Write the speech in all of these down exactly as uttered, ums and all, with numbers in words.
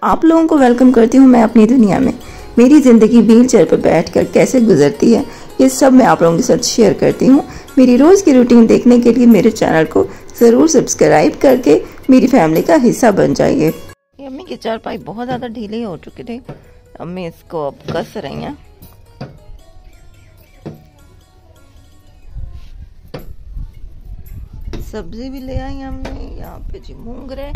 आप लोगों को वेलकम करती हूँ मैं अपनी दुनिया में। मेरी ज़िंदगी व्हील चेयर पर बैठकर कैसे गुजरती है ये सब मैं आप लोगों के साथ शेयर करती हूँ। मेरी रोज़ की रूटीन देखने के लिए मेरे चैनल को ज़रूर सब्सक्राइब करके मेरी फैमिली का हिस्सा बन जाइए। अम्मी की चारपाई बहुत ज़्यादा ढीली हो चुकी थी, अम्मी इसको अब कस रही हैं। सब्जी भी ले आई हमने, यहाँ पे जी मूंगरे,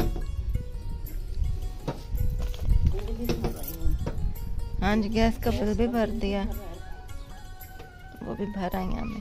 हाँ जी गैस का बिल भी भर दिया, वो भी भर आई हमने।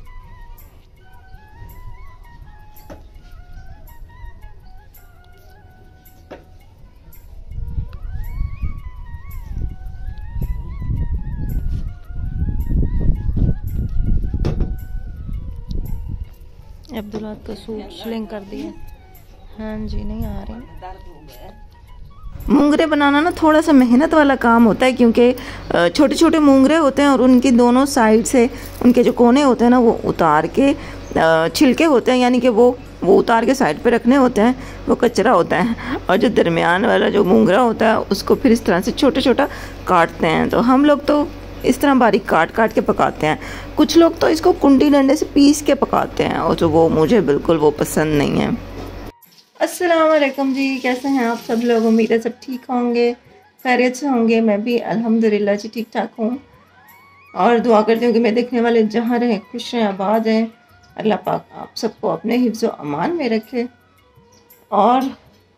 अब्दुल्ला का सूट सिलिंग कर दिया, हाँ जी नहीं आ रही। मूंगरे बनाना ना थोड़ा सा मेहनत वाला काम होता है, क्योंकि छोटे छोटे मूंगरे होते हैं और उनकी दोनों साइड से उनके जो कोने होते हैं ना वो उतार के छिलके होते हैं, यानी कि वो वो उतार के साइड पे रखने होते हैं, वो कचरा होता है। और जो दरमियान वाला जो मूंगरा होता है उसको फिर इस तरह से छोटे छोटा काटते हैं। तो हम लोग तो इस तरह बारीक काट काट के पकाते हैं, कुछ लोग तो इसको कुंडी डंडे से पीस के पकाते हैं, और जो वो मुझे बिल्कुल वो पसंद नहीं है। अस्सलाम वालेकुम जी, कैसे हैं आप सब लोग? उम्मीद है सब ठीक होंगे, खैरियत से होंगे। मैं भी अल्हम्दुलिल्लाह जी ठीक ठाक हूँ और दुआ करती हूँ कि मैं देखने वाले जहाँ रहें खुश रहें आबाद हैं। अल्लाह पाक आप सबको अपने हिफ्ज़ व अमान में रखे। और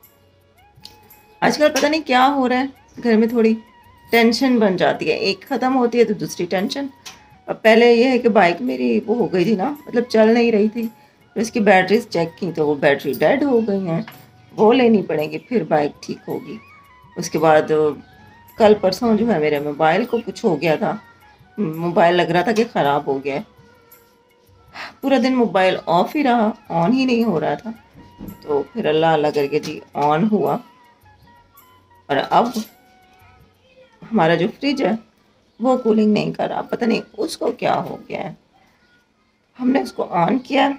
आजकल पता नहीं क्या हो रहा है, घर में थोड़ी टेंशन बन जाती है, एक ख़त्म होती है तो दूसरी टेंशन। अब पहले ये है कि बाइक मेरी वो हो गई थी ना, मतलब चल नहीं रही थी, तो इसकी बैटरीज चेक की तो वो बैटरी डेड हो गई हैं, वो लेनी पड़ेगी, फिर बाइक ठीक होगी। उसके बाद कल परसों जो है मेरे मोबाइल को कुछ हो गया था, मोबाइल लग रहा था कि ख़राब हो गया, पूरा दिन मोबाइल ऑफ ही रहा, ऑन ही नहीं हो रहा था। तो फिर अल्लाह अल्लाह करके जी ऑन हुआ, और अब हमारा जो फ्रिज है वो कूलिंग नहीं कर रहा, पता नहीं उसको क्या हो गया है। हमने उसको ऑन किया,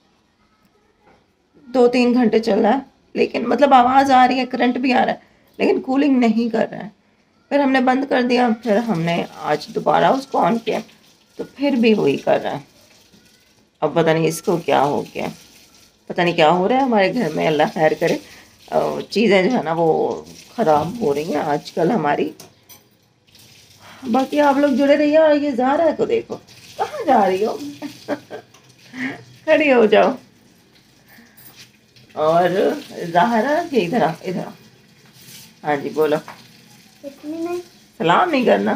दो तीन घंटे चल रहा है, लेकिन मतलब आवाज़ आ रही है, करंट भी आ रहा है, लेकिन कूलिंग नहीं कर रहा है। फिर हमने बंद कर दिया, फिर हमने आज दोबारा उसको ऑन किया तो फिर भी वही कर रहा है। अब पता नहीं इसको क्या हो गया, पता नहीं क्या हो रहा है हमारे घर में, अल्लाह खैर करे। चीज़ें जो है ना वो ख़राब हो रही हैं आजकल हमारी। बाकी आप लोग जुड़े रहिए। और ये ज़ारा को देखो, कहाँ जा रही हो? खड़ी हो जाओ। और ज़ाहरा ये इधर आ, इधर आ, हाँ जी बोलो। नहीं। सलाम नहीं करना।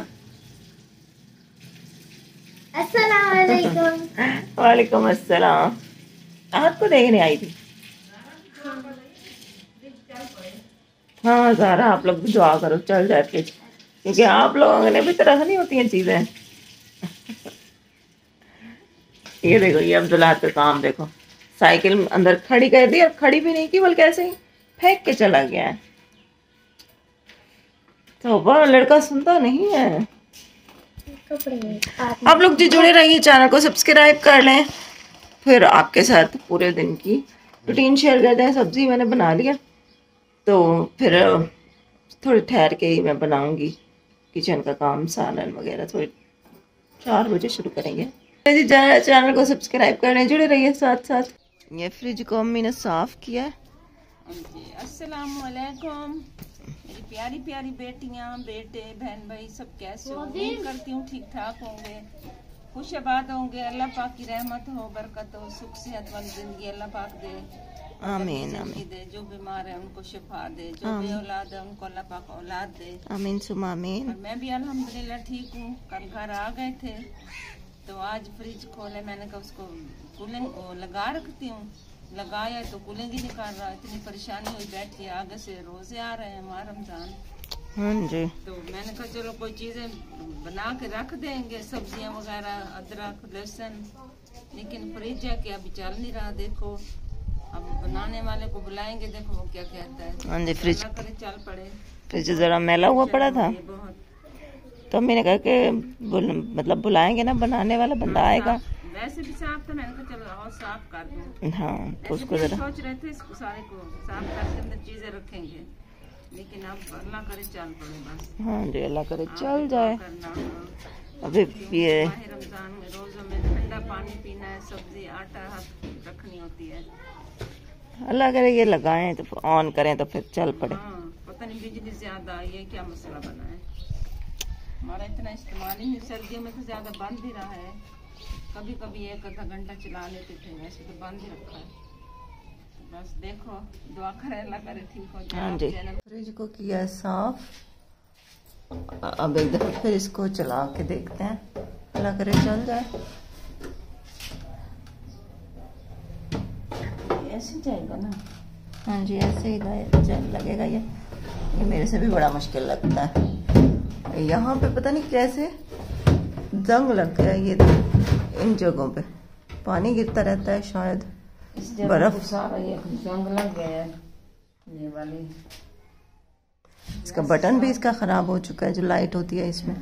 अस्सलाम वालेकुम। वालेकुम अस्सलाम। आपको देखने आई थी। हाँ ज़ाहरा आप लोग भी दुआ करो चल जाके, क्योंकि आप लोगों ने भी तो रखनी होती हैं चीज़ें। ये देखो, ये अब्दुल्ला का काम देखो, साइकिल अंदर खड़ी कर दी और खड़ी भी नहीं की बल्कि ऐसे ही फेंक के चला गया है। तो वह लड़का सुनता नहीं है। आप लोग जो जुड़े रहिए, चैनल को सब्सक्राइब कर लें, फिर आपके साथ पूरे दिन की रूटीन शेयर करते हैं। सब्जी मैंने बना लिया, तो फिर थोड़ी ठहर के ही मैं बनाऊंगी किचन का काम, सालन वगैरह थोड़ी चार बजे शुरू करेंगे। जी चैनल को सब्सक्राइब करने जुड़े रहिए साथ साथ। ये फ्रिज को अम्मी ने साफ किया है। अस्सलाम वालेकुम मेरी प्यारी प्यारी बेटियां, बेटे, बहन भाई सब कैसे हो? उम्मीद करती हूँ ठीक ठाक होंगे, खुश आबाद होंगे। अल्लाह पाक की रहमत हो, बरकत हो, सुख सेहत वाली जिंदगी अल्लाह पाक दे। आमीन आमीन। दे जो बीमार है उनको शिफा दे, जो बे औलाद है उनको अल्लाह पाक औलाद दे। आमीन सुमा आमीन। और मैं भी अल्हम्दुलिल्लाह ठीक हूँ। कल घर आ गए थे तो आज फ्रिज खोले, मैंने कहा उसको कूलिंग लगा रखती हूँ, लगाया तो कूलिंग ही नहीं कर रहा। इतनी परेशानी हुई बैठी है, आगे से रोजे आ रहे हैं हमारा रमजान। हाँ जी। तो मैंने कहा चलो कोई चीजें बना के रख देंगे, सब्जियां वगैरह, अदरक, लहसुन, लेकिन फ्रिज है कि अभी चल नहीं रहा। देखो अब बनाने वाले को बुलाएंगे, देखो वो क्या कहता है। हाँ जी, फ्रिज करे चल पड़े। फ्रिज जरा मैला हुआ पड़ा था, तो मैंने कहा कि बुल, मतलब बुलाएंगे ना, बनाने वाला बंदा आएगा। वैसे भी साफ था, मैंने कहा चलो और साफ कर दूं। हाँ तो उसको जरा सोच रहे थे इसको सारे को साफ करके अंदर चीजें रखेंगे, लेकिन अब अल्लाह करे चल पड़े बस। हाँ जी, अल्लाह करे चल जाए। अभी ये रमजान में रोजों में ठंडा पानी पीना है, सब्जी आटा रखनी होती है। अल्लाह करे ये लगाएं तो ऑन करें तो फिर चल पड़े। हाँ, पता नहीं बिजली ज्यादा आई है, क्या मसला बना है। हमारा इतना इस्तेमाल ही नहीं, सर्दियों में तो ज्यादा बंद ही रहा है। कभी कभी एक आधा घंटा चला लेते थे, वैसे तो बंद ही रखा है। बस देखो, दुआ करें अल्लाह करे ठीक हो जाए। हाँ जी, फ्रिज को किया साफ। अब एक दफा फिर इसको चला के देखते हैं, अल्लाह करे चल जाए। ऐसे जाएगा ना? हाँ जी, ऐसे ही चल लगेगा। ये ये मेरे से भी बड़ा मुश्किल लगता है। यहाँ पे पता नहीं कैसे जंग लग गया, ये इन जगहों पे पानी गिरता रहता है, शायद बर्फ सारा ये जंग लग गया है। ये वाली इसका बटन भी इसका खराब हो चुका है, जो लाइट होती है इसमें।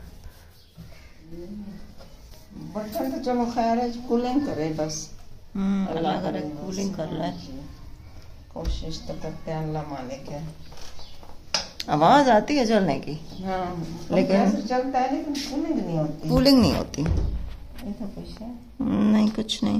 बटन तो चलो खैर है, कूलिंग करे बस। हम्म, अल्लाह करे कूलिंग कर रहा है। कोशिश तो करते हैं, अल्लाह मालिक है। आवाज आती है चलने की। हाँ, लेकिन चलता है लेकिन कूलिंग नहीं होती। कूलिंग नहीं होती। ऐसा कुछ है नहीं, कुछ नहीं।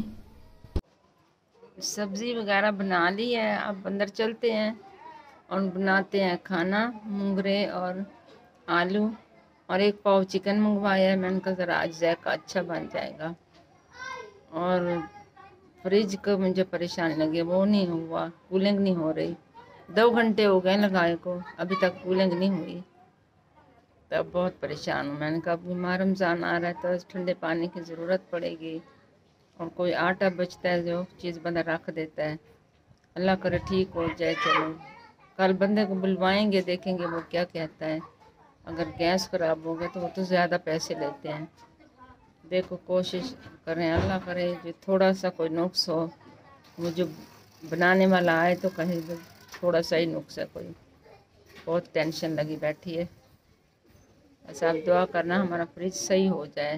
सब्जी वगैरह बना ली है, अब अंदर चलते हैं और बनाते हैं खाना। मूंगरे और आलू और एक पाव चिकन मंगवाया है। मैंने कहा ज़रा आज जायका अच्छा बन जाएगा। और फ्रिज को मुझे परेशानी लगी, वो नहीं हुआ, कूलिंग नहीं हो रही। दो घंटे हो गए लगाए को, अभी तक कूलिंग नहीं हुई। तब बहुत परेशान हूँ। मैंने कहा बीमार रमज़ान आ रहा है तो ठंडे पानी की ज़रूरत पड़ेगी। और कोई आटा बचता है जो चीज़ बंदा रख देता है। अल्लाह करे ठीक हो जाए। चलो कल बंदे को बुलवाएंगे, देखेंगे वो क्या कहता है। अगर गैस ख़राब हो गया तो वो तो ज़्यादा पैसे लेते हैं। देखो कोशिश करें, अल्लाह करे जो थोड़ा सा कोई नुक्स हो, वो जो बनाने वाला आए तो कहे तो थोड़ा सा ही नुक्स है कोई। बहुत टेंशन लगी बैठी है। ऐसा आप दुआ करना हमारा फ्रिज सही हो जाए।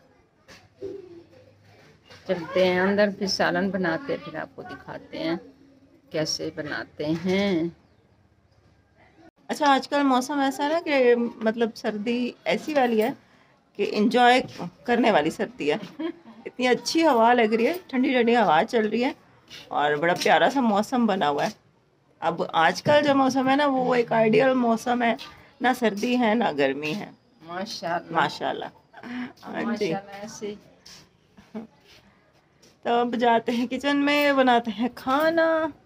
चलते हैं अंदर, फिर सालन बनाते हैं, फिर आपको दिखाते हैं कैसे बनाते हैं। अच्छा, आजकल मौसम ऐसा है ना कि मतलब सर्दी ऐसी वाली है कि एंजॉय करने वाली सर्दी है। इतनी अच्छी हवा लग रही है, ठंडी ठंडी हवा चल रही है और बड़ा प्यारा सा मौसम बना हुआ है। अब आजकल जो मौसम है ना, वो एक आइडियल मौसम है, ना सर्दी है ना गर्मी है। माशाल्लाह माशाल्लाह। हाँ जी, ऐसे। तो अब जाते हैं किचन में, बनाते हैं खाना।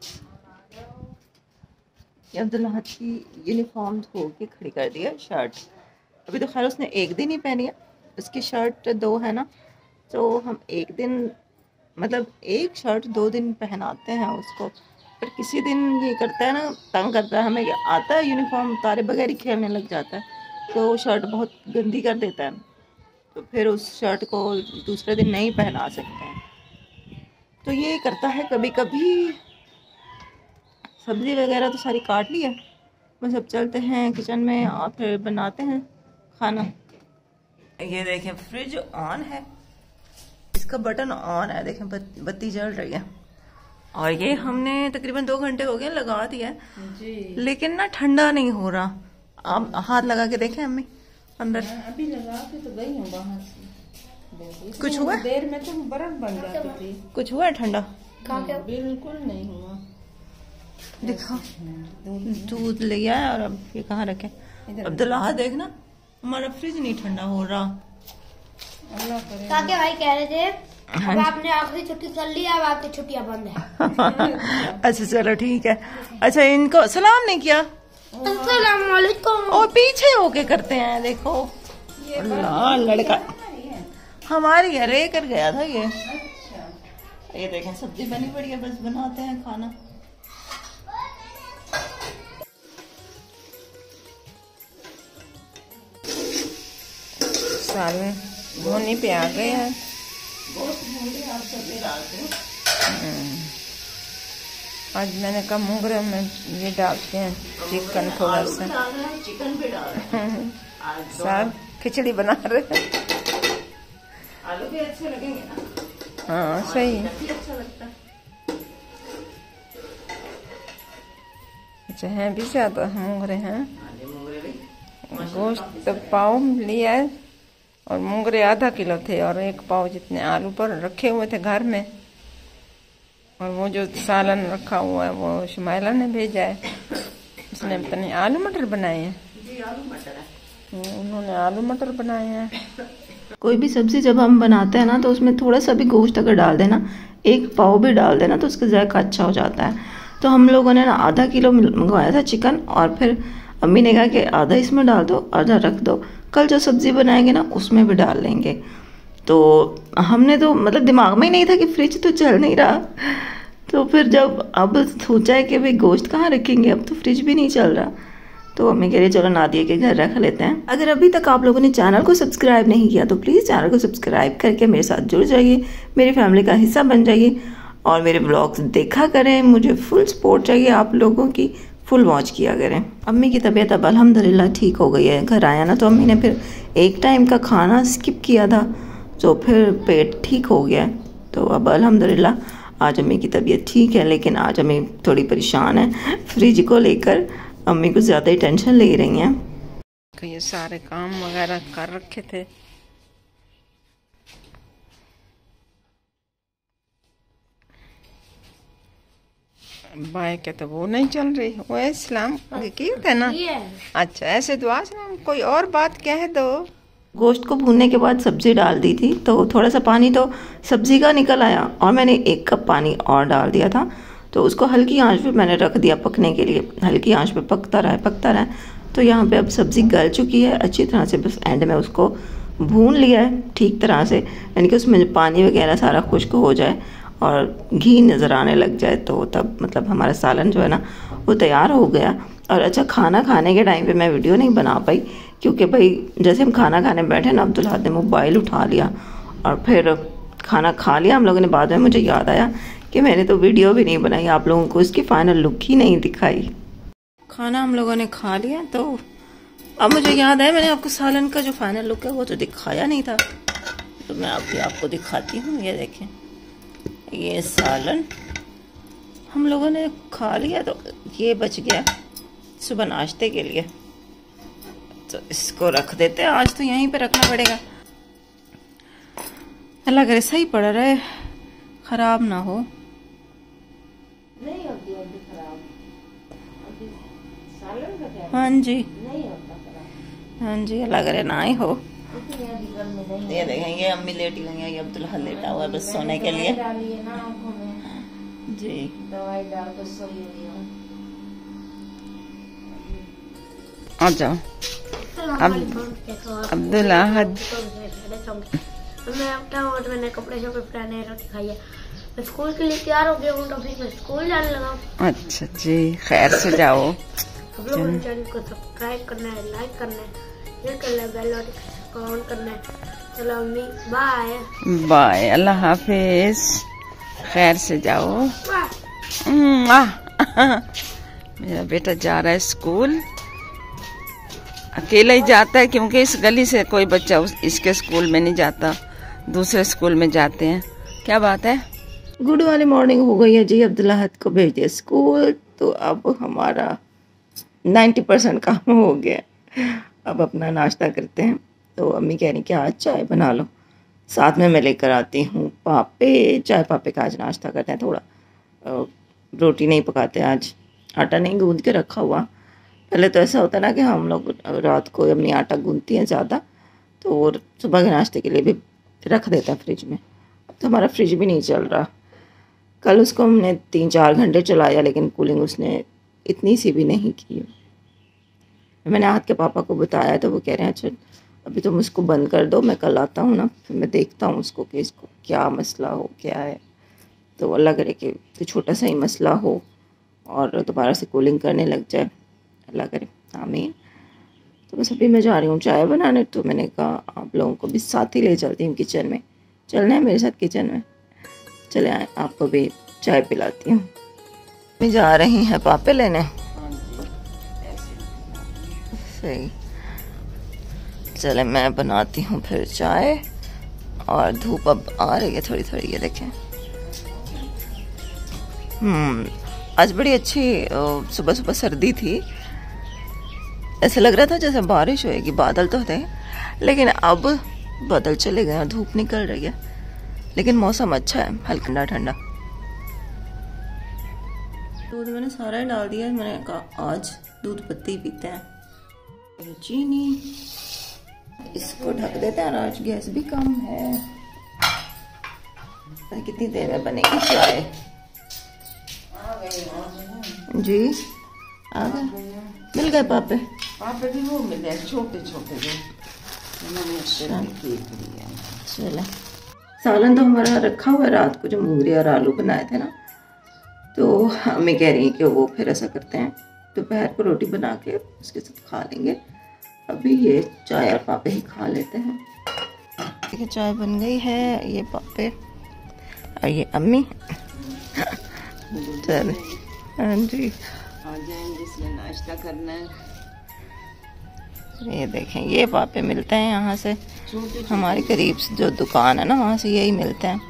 अब्दुल्लाह की यूनिफॉर्म धो के खड़ी कर दी है, शर्ट। अभी तो खैर उसने एक दिन ही पहनी है, उसकी शर्ट दो है ना, तो हम एक दिन मतलब एक शर्ट दो दिन पहनाते हैं उसको। फिर किसी दिन ये करता है ना, तंग करता है हमें, ये आता है यूनिफॉर्म उतारे बगैर ही खेलने लग जाता है, तो वो शर्ट बहुत गंदी कर देता है। तो फिर उस शर्ट को दूसरे दिन नहीं पहना सकते हैं, तो ये करता है कभी कभी। सब्ज़ी वगैरह तो सारी काट ली है, बस अब चलते हैं किचन में और फिर बनाते हैं खाना। ये देखें फ्रिज ऑन है, इसका बटन ऑन है, देखें बत्ती जल रही है। और ये हमने तकरीबन दो घंटे हो गए लगा दिया है, लेकिन ना ठंडा नहीं हो रहा। आप हाथ लगा के देखें अम्मी अंदर। अभी लगा के तो गई हूँ बाहर से। कुछ हुआ? देर में तो बर्फ बन जाती थी। कुछ हुआ है ठंडा? बिल्कुल नहीं हुआ। दिखा, दूध ले आया और अब ये कहाँ रखे? अब्दुल्लाह देखना, हमारा फ्रिज नहीं ठंडा हो रहा। अल्लाह करे। काके भाई कह रहे थे अब आपने आखिरी छुट्टी कर ली, अब आपकी छुट्टियां बंद है। अच्छा चलो ठीक है। अच्छा, इनको सलाम नहीं किया? अस्सलाम वालेकुम। और पीछे होके करते हैं, देखो अल्लाह, लड़का हमारी है, रे कर गया था ये। ये देखें सब्जी बनी पड़ी है, बस बनाते हैं खाना। साले भूनी पे आ गए हैं। आज मैंने कहा मूंगरे में ये डालते हैं चिकन, थोड़ा सा चिकन भी डाल रहे हैं। साग खिचड़ी बना रहे हैं। आलू भी अच्छे लगेंगे ना? हाँ सही। अच्छा लगता है। अच्छा हैं भी ज्यादा मोंगरे हैं। गोश्त पाव लिया है और मोंगरे आधा किलो थे और एक पाव जितने आलू पर रखे हुए थे घर में। और वो जो सालन रखा हुआ है वो शुमाइला ने भेजा है, उसने पता नहीं आलू मटर बनाए हैं। जी आलू मटर है, उन्होंने आलू मटर बनाए हैं। कोई भी सब्जी जब हम बनाते हैं ना तो उसमें थोड़ा सा भी गोश्त अगर डाल देना, एक पाव भी डाल देना तो उसका जायका अच्छा हो जाता है। तो हम लोगों ने ना आधा किलो मंगवाया था चिकन और फिर अम्मी ने कहा कि आधा इसमें डाल दो आधा रख दो, कल जो सब्जी बनाएंगे ना उसमें भी डाल लेंगे। तो हमने तो मतलब दिमाग में ही नहीं था कि फ्रिज तो चल नहीं रहा, तो फिर जब अब सोचा है कि भाई गोश्त कहाँ रखेंगे, अब तो फ्रिज भी नहीं चल रहा, तो अम्मी कह रही चलो नादिया के घर रख लेते हैं। अगर अभी तक आप लोगों ने चैनल को सब्सक्राइब नहीं किया तो प्लीज़ चैनल को सब्सक्राइब करके मेरे साथ जुड़ जाइए, मेरी फैमिली का हिस्सा बन जाइए और मेरे ब्लॉग्स देखा करें। मुझे फुल सपोर्ट चाहिए आप लोगों की, फुल वॉच किया करें। अम्मी की तबीयत अब अल्हम्दुलिल्लाह ठीक हो गई है। घर आया ना तो अम्मी ने फिर एक टाइम का खाना स्किप किया था, तो फिर पेट ठीक हो गया। तो अब अल्हम्दुलिल्लाह आज अम्मी की तबीयत ठीक है, लेकिन आज अम्मी थोड़ी परेशान है फ्रिज को लेकर। अम्मी को ज़्यादा ही टेंशन ले रही हैं। ये सारे काम वगैरह कर रखे थे। बाइक है तो वो नहीं चल रही, वो इस्लाम की थे ना। अच्छा ऐसे दुआ से कोई और बात कह दो। गोश्त को भूनने के बाद सब्जी डाल दी थी तो थोड़ा सा पानी तो सब्जी का निकल आया और मैंने एक कप पानी और डाल दिया था, तो उसको हल्की आंच पे मैंने रख दिया पकने के लिए। हल्की आंच पे पकता रहा पकता रहा तो यहाँ पे अब सब्ज़ी गल चुकी है अच्छी तरह से। बस एंड में उसको भून लिया है ठीक तरह से, यानी कि उसमें पानी वगैरह सारा खुश्क हो जाए और घी नज़र आने लग जाए, तो तब मतलब हमारा सालन जो है ना वो तैयार हो गया। और अच्छा खाना खाने के टाइम पे मैं वीडियो नहीं बना पाई क्योंकि भाई जैसे हम खाना खाने बैठे ना अब्दुल हाद ने मोबाइल उठा लिया और फिर खाना खा लिया हम लोगों ने। बाद में मुझे याद आया कि मैंने तो वीडियो भी नहीं बनाई, आप लोगों को इसकी फाइनल लुक ही नहीं दिखाई। खाना हम लोगों ने खा लिया तो अब मुझे याद है मैंने आपको सालन का जो फाइनल लुक है वो तो दिखाया नहीं था, तो मैं अभी आपको दिखाती हूँ। ये देखें ये सालन हम लोगों ने खा लिया, तो ये बच गया सुबह नाश्ते के लिए, तो इसको रख देते हैं। आज तो यहीं पे रखना पड़ेगा, अल्लाह करे सही पड़ रहे खराब ना हो। नहीं होती अभी खराब, अभी सालन का क्या? हाँ जी नहीं होता खराब। हाँ जी अल्लाह करे ना ही हो। ये देखें ये अम्मी लेटी हुई है, ये अब्दुल्ला लेटा हुआ है बस सोने के लिए जी। दवाई डाल कर सोई हुई हूँ। आ जाओ अब्दुल्ला हद मैं अपना और मैंने कपड़े शपड़े पहने रोटी खाई है, मैं स्कूल के लिए तैयार हो गया हूँ तो फिर मैं स्कूल जाने लगा। अच्छा जी खैर से जाओ। आप लोगों ने चैनल को सब्सक्राइब करना है, लाइक करना है, शेयर करना है, बेल नोटिफिकेशन को ऑन करना है। चलो अम्मी बाय बाय, अल्लाह हाफिज, खैर से जाओ। मेरा बेटा जा रहा है स्कूल, अकेला ही जाता है क्योंकि इस गली से कोई बच्चा उस इसके स्कूल में नहीं जाता, दूसरे स्कूल में जाते हैं। क्या बात है? गुड वाली मॉर्निंग हो गई है जी, अब्दुल्ला हद को भेज दिया स्कूल, तो अब हमारा नब्बे परसेंट काम हो गया। अब अपना नाश्ता करते हैं। तो अम्मी कह रही कि आज चाय बना लो, साथ में मैं लेकर आती हूँ पापे, चाय पापे का आज नाश्ता करते हैं। थोड़ा रोटी नहीं पकाते आज, आटा नहीं गूंद के रखा हुआ। पहले तो ऐसा होता ना कि हम लोग रात को अपनी आटा गूंदती हैं ज़्यादा, तो सुबह के नाश्ते के लिए भी रख देता है फ्रिज में। तो हमारा फ्रिज भी नहीं चल रहा, कल उसको हमने तीन चार घंटे चलाया लेकिन कूलिंग उसने इतनी सी भी नहीं की। मैंने हाथ के पापा को बताया तो वो कह रहे हैं अच्छा अभी तुम उसको बंद कर दो, मैं कल आता हूँ ना फिर मैं देखता हूँ उसको कि इसको क्या मसला हो क्या है। तो अल्लाह करे कि तो छोटा सा ही मसला हो और दोबारा से कूलिंग करने लग जाए, अल्लाह करे आमीन। तो बस अभी मैं जा रही हूँ चाय बनाने, तो मैंने कहा आप लोगों को भी साथ ही ले चलती हूँ किचन में। चलना है मेरे साथ किचन में? चले आए, आपको भी चाय पिलाती हूँ। मैं जा रही हैं पापे लेने, सही। चले मैं बनाती हूँ फिर चाय, और धूप अब आ रही है थोड़ी थोड़ी, ये देखें। हम्म आज बड़ी अच्छी सुबह सुबह सर्दी थी, ऐसा लग रहा था जैसे बारिश होएगी, बादल तो थे लेकिन अब बादल चले गए, धूप निकल रही है, लेकिन मौसम अच्छा है, हल्का ठंडा ठंडा। दूध मैंने सारा ही डाल दिया, मैंने कहा आज दूध पत्ती पीते हैं। चीनी इसको ढक देते हैं, आज गैस भी कम है। कितनी देर में बनेगी चाय? जी आ गए, मिल गए पापे? पापे भी वो मिले छोटे छोटे जो चले। सालन तो हमारा रखा हुआ है रात को, जो मूंगरी और आलू बनाए थे ना, तो अम्मी कह रही है कि वो फिर ऐसा करते हैं दोपहर को रोटी बना के उसके साथ खा लेंगे। अभी ये चाय और पापे ही खा लेते हैं। देखिए चाय बन गई है, ये पापे और ये अम्मी। चले हाँ जी, आ जाएंगे इसलिए नाश्ता करना है। ये देखें ये पापे मिलते हैं यहाँ से, हमारे करीब जो दुकान है ना वहाँ से यही मिलते हैं।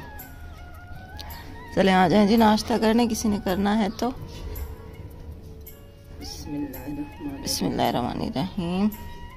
चले आ जाएं जी नाश्ता करने, किसी ने करना है तो। बिस्मिल्लाहिर्रहमानिर्रहीम।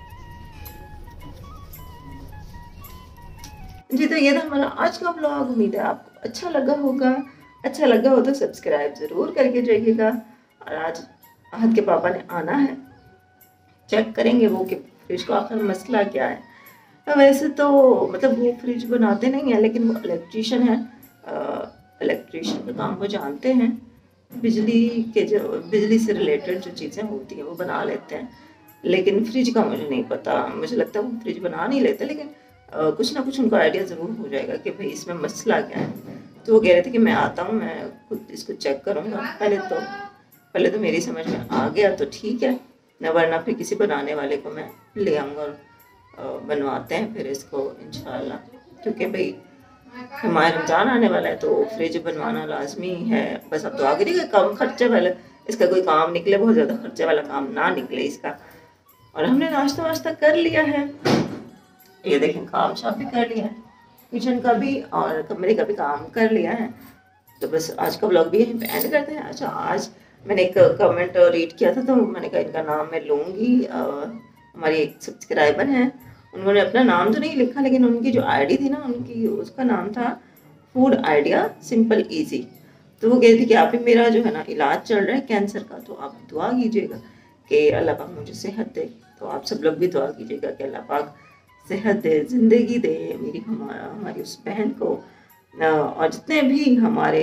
जी तो ये था हमारा आज का व्लॉग। उम्मीद है आपको अच्छा लगा होगा, अच्छा लगा हो तो सब्सक्राइब ज़रूर करके जाइएगा। और आज आहद के पापा ने आना है, चेक करेंगे वो कि फ्रिज का आखिर मसला क्या है। वैसे तो मतलब वो फ्रिज बनाते नहीं हैं, लेकिन वो इलेक्ट्रीशियन है, इलेक्ट्रीशियन का काम वो जानते हैं। बिजली के जो बिजली से रिलेटेड जो चीज़ें होती हैं वो बना लेते हैं, लेकिन फ्रिज का मुझे नहीं पता। मुझे लगता है वो फ्रिज बना नहीं लेते, लेकिन आ, कुछ ना कुछ उनको आइडिया ज़रूर हो जाएगा कि भाई इसमें मसला क्या है। तो वो कह रहे थे कि मैं आता हूँ, मैं खुद इसको चेक करूँगा। पहले तो पहले तो मेरी समझ में आ गया तो ठीक है, न वरना फिर किसी बनाने वाले को मैं ले आऊँगा और बनवाते हैं फिर इसको इंशाल्लाह। क्योंकि भाई हमारे रमज़ान आने वाला है तो फ्रिज बनवाना लाजमी है। बस अब तो आगे नहीं, कम खर्चे वाला इसका कोई काम निकले, बहुत ज़्यादा खर्चे वाला काम ना निकले इसका। और हमने नाश्ता वाश्ता कर लिया है, ये देखें काम शाम भी कर लिया है, किचन का भी और कमरे का भी काम कर लिया है। तो बस आज का व्लॉग भी यहीं पे एंड करते हैं। अच्छा आज मैंने एक कमेंट रीड किया था, तो मैंने कहा इनका नाम मैं लूँगी। हमारी एक सब्सक्राइबर हैं, उन्होंने अपना नाम तो नहीं लिखा, लेकिन उनकी जो आईडी थी ना उनकी, उसका नाम था फूड आइडिया सिंपल इजी। तो वो कह रही थी कि आप ही मेरा जो है ना इलाज चल रहा है कैंसर का, तो आप दुआ कीजिएगा कि अल्लाह पाक मुझे सेहत दे। तो आप सब लोग भी दुआ कीजिएगा कि अल्लाह पाक सेहत दे, ज़िंदगी दे मेरी हमारा हमारी उस बहन को, और जितने भी हमारे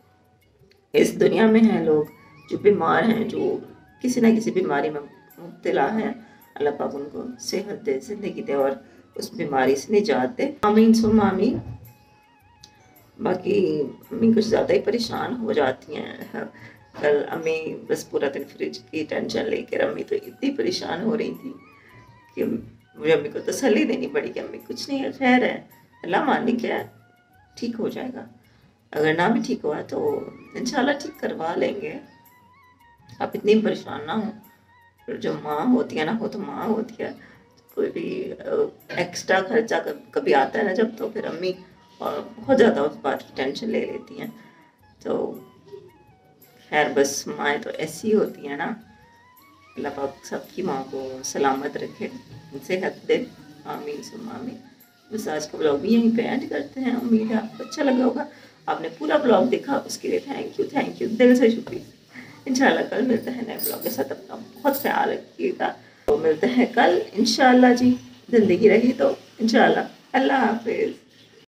इस दुनिया में हैं लोग जो बीमार हैं, जो किसी ना किसी बीमारी में मुब्तला हैं, अल्लाह पाक उनको सेहत दे, ज़िंदगी दे और उस बीमारी से निजात दे। आमीन सुम आमीन। बाकी अम्मी कुछ ज़्यादा ही परेशान हो जाती हैं। कल अम्मी बस पूरा दिन फ्रिज की टेंशन लेकर अम्मी तो इतनी परेशान हो रही थी कि मुझे अम्मी को तसल्ली देनी पड़ी कि अम्मी कुछ नहीं है, खैर है, अल्लाह मालिक है, ठीक हो जाएगा। अगर ना भी ठीक हुआ तो इंशाल्लाह ठीक करवा लेंगे। आप इतनी परेशान ना हो, फिर जो माँ होती है ना, वो तो माँ होती है, कोई भी एक्स्ट्रा खर्चा कभी आता है ना जब, तो फिर अम्मी और बहुत ज़्यादा उस बात की टेंशन ले लेती हैं। तो खैर बस माएँ तो ऐसी होती हैं ना, अल्लाह पाक सबकी माँ को सलामत रखे, सेहत दे, आमीन सुम आमीन। बस आज का ब्लॉग भी यहीं पे एंड करते हैं। उम्मीद है आपको अच्छा लगा होगा, आपने पूरा ब्लॉग देखा उसके लिए थैंक यू थैंक यू दिल से शुक्रिया। इंशाल्लाह कल मिलते हैं नए ब्लॉग के साथ, अपना बहुत ख्याल रखिएगा। तो मिलते हैं कल इंशाल्लाह जी, ज़िंदगी रही तो इंशाल्लाह। अल्लाह हाफिज़।